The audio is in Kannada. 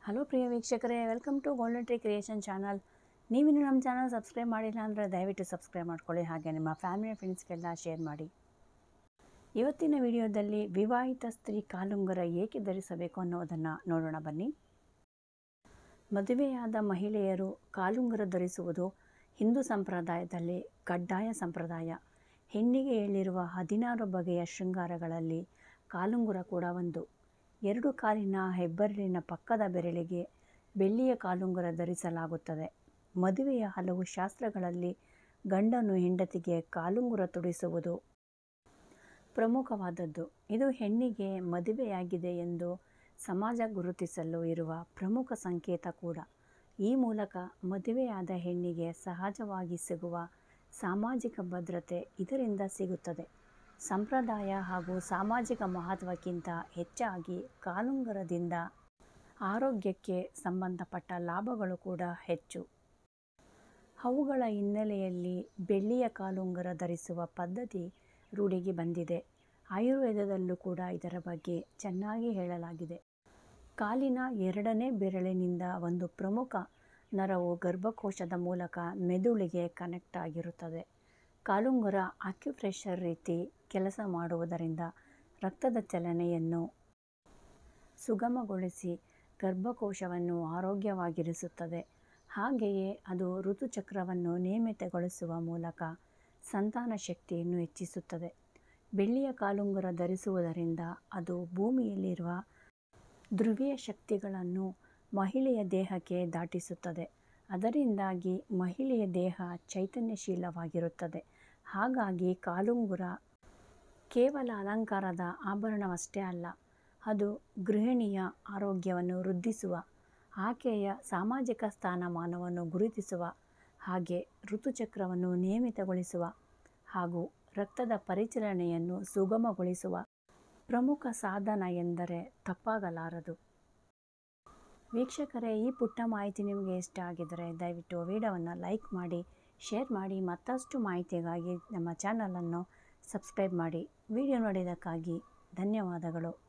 ಹಲೋ ಪ್ರಿಯ ವೀಕ್ಷಕರೇ, welcome to golden tree creation channel. ನೀವಿನ್ನು ನಮ್ಮ ಚಾನಲ್ ಸಬ್ಸ್ಕ್ರೈಬ್ ಮಾಡಿಲ್ಲ ಅಂದರೆ ದಯವಿಟ್ಟು ಸಬ್ಸ್ಕ್ರೈಬ್ ಮಾಡ್ಕೊಳ್ಳಿ, ಹಾಗೆ ನಿಮ್ಮ ಫ್ಯಾಮಿಲಿ ಫ್ರೆಂಡ್ಸ್ಗೆಲ್ಲ ಶೇರ್ ಮಾಡಿ. ಇವತ್ತಿನ ವಿಡಿಯೋದಲ್ಲಿ ವಿವಾಹಿತ ಸ್ತ್ರೀ ಕಾಲುಂಗುರ ಏಕೆ ಧರಿಸಬೇಕು ಅನ್ನೋದನ್ನು ನೋಡೋಣ ಬನ್ನಿ. ಮದುವೆಯಾದ ಮಹಿಳೆಯರು ಕಾಲುಂಗುರ ಧರಿಸುವುದು ಹಿಂದೂ ಸಂಪ್ರದಾಯದಲ್ಲಿ ಕಡ್ಡಾಯ ಸಂಪ್ರದಾಯ. ಹೆಣ್ಣಿಗೆ ಹೇಳಿರುವ 16 ಬಗೆಯ ಶೃಂಗಾರಗಳಲ್ಲಿ ಕಾಲುಂಗುರ ಕೂಡ ಒಂದು. 2 ಕಾಲಿನ ಹೆಬ್ಬೆರಳಿನ ಪಕ್ಕದ ಬೆರಳಿಗೆ ಬೆಳ್ಳಿಯ ಕಾಲುಂಗುರ ಧರಿಸಲಾಗುತ್ತದೆ. ಮದುವೆಯ ಹಲವು ಶಾಸ್ತ್ರಗಳಲ್ಲಿ ಗಂಡನು ಹೆಂಡತಿಗೆ ಕಾಲುಂಗುರ ತೊಡಿಸುವುದು ಪ್ರಮುಖವಾದದ್ದು. ಇದು ಹೆಣ್ಣಿಗೆ ಮದುವೆಯಾಗಿದೆ ಎಂದು ಸಮಾಜ ಗುರುತಿಸಲು ಇರುವ ಪ್ರಮುಖ ಸಂಕೇತ ಕೂಡ. ಈ ಮೂಲಕ ಮದುವೆಯಾದ ಹೆಣ್ಣಿಗೆ ಸಹಜವಾಗಿ ಸಿಗುವ ಸಾಮಾಜಿಕ ಭದ್ರತೆ ಇದರಿಂದ ಸಿಗುತ್ತದೆ. ಸಂಪ್ರದಾಯ ಹಾಗೂ ಸಾಮಾಜಿಕ ಮಹತ್ವಕ್ಕಿಂತ ಹೆಚ್ಚಾಗಿ ಕಾಲುಂಗುರದಿಂದ ಆರೋಗ್ಯಕ್ಕೆ ಸಂಬಂಧಪಟ್ಟ ಲಾಭಗಳು ಕೂಡ ಹೆಚ್ಚು. ಅವುಗಳ ಹಿನ್ನೆಲೆಯಲ್ಲಿ ಬೆಳ್ಳಿಯ ಕಾಲುಂಗುರ ಧರಿಸುವ ಪದ್ಧತಿ ರೂಢಿಗೆ ಬಂದಿದೆ. ಆಯುರ್ವೇದದಲ್ಲೂ ಕೂಡ ಇದರ ಬಗ್ಗೆ ಚೆನ್ನಾಗಿ ಹೇಳಲಾಗಿದೆ. ಕಾಲಿನ 2ನೇ ಬೆರಳಿನಿಂದ ಒಂದು ಪ್ರಮುಖ ನರವು ಗರ್ಭಕೋಶದ ಮೂಲಕ ಮೆದುಳಿಗೆ ಕನೆಕ್ಟ್ ಆಗಿರುತ್ತದೆ. ಕಾಲುಂಗುರ ಅಕ್ಯುಪ್ರೆಷರ್ ರೀತಿ ಕೆಲಸ ಮಾಡುವುದರಿಂದ ರಕ್ತದ ಚಲನೆಯನ್ನು ಸುಗಮಗೊಳಿಸಿ ಗರ್ಭಕೋಶವನ್ನು ಆರೋಗ್ಯವಾಗಿರಿಸುತ್ತದೆ. ಹಾಗೆಯೇ ಅದು ಋತುಚಕ್ರವನ್ನು ನಿಯಮಿತಗೊಳಿಸುವ ಮೂಲಕ ಸಂತಾನ ಶಕ್ತಿಯನ್ನು ಹೆಚ್ಚಿಸುತ್ತದೆ. ಬೆಳ್ಳಿಯ ಕಾಲುಂಗುರ ಧರಿಸುವುದರಿಂದ ಅದು ಭೂಮಿಯಲ್ಲಿರುವ ಧ್ರುವೀಯ ಶಕ್ತಿಗಳನ್ನು ಮಹಿಳೆಯ ದೇಹಕ್ಕೆ ದಾಟಿಸುತ್ತದೆ. ಅದರಿಂದಾಗಿ ಮಹಿಳೆಯ ದೇಹ ಚೈತನ್ಯಶೀಲವಾಗಿರುತ್ತದೆ. ಹಾಗಾಗಿ ಕಾಲುಂಗುರ ಕೇವಲ ಅಲಂಕಾರದ ಆಭರಣವಷ್ಟೇ ಅಲ್ಲ, ಅದು ಗೃಹಿಣಿಯ ಆರೋಗ್ಯವನ್ನು ವೃದ್ಧಿಸುವ, ಆಕೆಯ ಸಾಮಾಜಿಕ ಸ್ಥಾನಮಾನವನ್ನು ಗುರುತಿಸುವ, ಹಾಗೆ ಋತುಚಕ್ರವನ್ನು ನಿಯಮಿತಗೊಳಿಸುವ ಹಾಗೂ ರಕ್ತದ ಪರಿಚಲನೆಯನ್ನು ಸುಗಮಗೊಳಿಸುವ ಪ್ರಮುಖ ಸಾಧನ ಎಂದರೆ ತಪ್ಪಾಗಲಾರದು. ವೀಕ್ಷಕರೇ, ಈ ಪುಟ್ಟ ಮಾಹಿತಿ ನಿಮಗೆ ಇಷ್ಟ ಆಗಿದ್ದರೆ ದಯವಿಟ್ಟು ವಿಡಿಯೋವನ್ನು ಲೈಕ್ ಮಾಡಿ, ಶೇರ್ ಮಾಡಿ. ಮತ್ತಷ್ಟು ಮಾಹಿತಿಗಾಗಿ ನಮ್ಮ ಚಾನಲನ್ನು ಸಬ್ಸ್ಕ್ರೈಬ್ ಮಾಡಿ. ವಿಡಿಯೋ ನೋಡಿದ್ದಕ್ಕಾಗಿ ಧನ್ಯವಾದಗಳು.